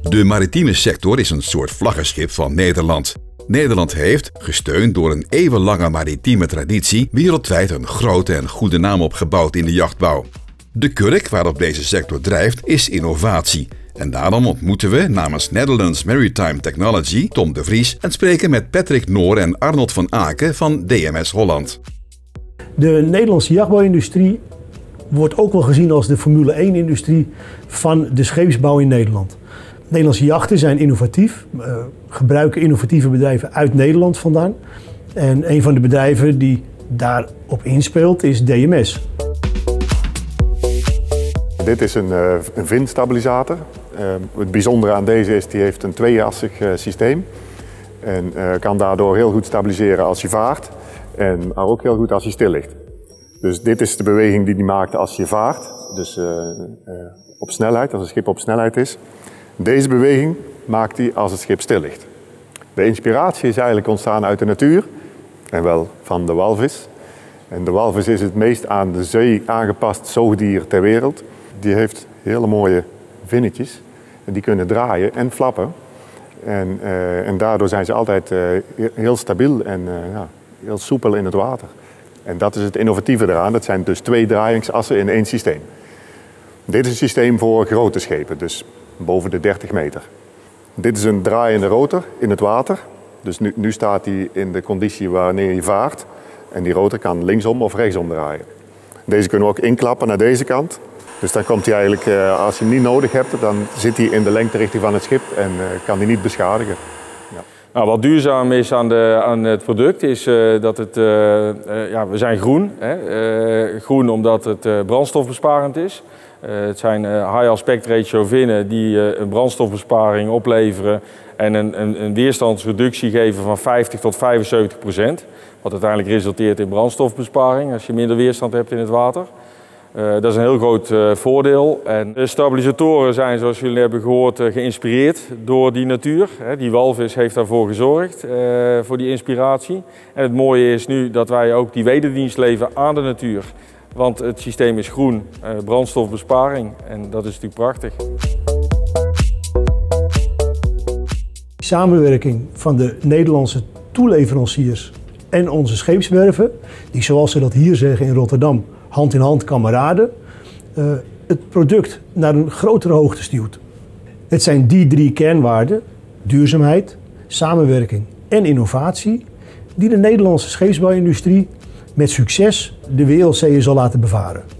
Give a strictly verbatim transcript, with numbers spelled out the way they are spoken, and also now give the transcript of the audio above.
De maritieme sector is een soort vlaggenschip van Nederland. Nederland heeft, gesteund door een eeuwenlange maritieme traditie, wereldwijd een grote en goede naam opgebouwd in de jachtbouw. De kurk waarop deze sector drijft is innovatie. En daarom ontmoeten we namens Netherlands Maritime Technology Tom de Vries en spreken met Patrick Noor en Arnold van Aken van D M S Holland. De Nederlandse jachtbouwindustrie wordt ook wel gezien als de Formule één-industrie van de scheepsbouw in Nederland. Nederlandse jachten zijn innovatief, uh, gebruiken innovatieve bedrijven uit Nederland vandaan. En een van de bedrijven die daarop inspeelt is D M S. Dit is een, uh, een vindstabilisator. Uh, het bijzondere aan deze is, die heeft een tweeassig uh, systeem. En uh, kan daardoor heel goed stabiliseren als je vaart. En maar ook heel goed als je stil ligt. Dus dit is de beweging die hij maakt als je vaart. Dus uh, uh, op snelheid, als het schip op snelheid is. Deze beweging maakt hij als het schip stil ligt. De inspiratie is eigenlijk ontstaan uit de natuur. En wel van de walvis. En de walvis is het meest aan de zee aangepast zoogdier ter wereld. Die heeft hele mooie vinnetjes. En die kunnen draaien en flappen. En, uh, en daardoor zijn ze altijd uh, heel stabiel en uh, ja, heel soepel in het water. En dat is het innovatieve eraan. Dat zijn dus twee draaiingsassen in één systeem. Dit is een systeem voor grote schepen, dus boven de dertig meter. Dit is een draaiende rotor in het water. Dus nu, nu staat hij in de conditie wanneer je vaart. En die rotor kan linksom of rechtsom draaien. Deze kunnen we ook inklappen naar deze kant. Dus dan komt hij eigenlijk, als je hem niet nodig hebt, dan zit hij in de lengterichting van het schip en kan hij niet beschadigen. Ja. Nou, wat duurzaam is aan, de, aan het product is uh, dat het, uh, uh, ja, we zijn groen. Hè? Uh, groen omdat het uh, brandstofbesparend is. Uh, het zijn uh, high aspect ratio vinnen die uh, een brandstofbesparing opleveren en een, een, een weerstandsreductie geven van vijftig tot vijfenzeventig procent. Wat uiteindelijk resulteert in brandstofbesparing als je minder weerstand hebt in het water. Uh, dat is een heel groot uh, voordeel. En de stabilisatoren zijn, zoals jullie hebben gehoord, uh, geïnspireerd door die natuur. Hè, die walvis heeft daarvoor gezorgd, uh, voor die inspiratie. En het mooie is nu dat wij ook die wederdienst leveren aan de natuur. Want het systeem is groen, uh, brandstofbesparing en dat is natuurlijk prachtig. Samenwerking van de Nederlandse toeleveranciers en onze scheepswerven, die zoals ze dat hier zeggen in Rotterdam, hand in hand kameraden, uh, het product naar een grotere hoogte stuwt. Het zijn die drie kernwaarden, duurzaamheid, samenwerking en innovatie, die de Nederlandse scheepsbouwindustrie met succes de wereldzeeën zal laten bevaren.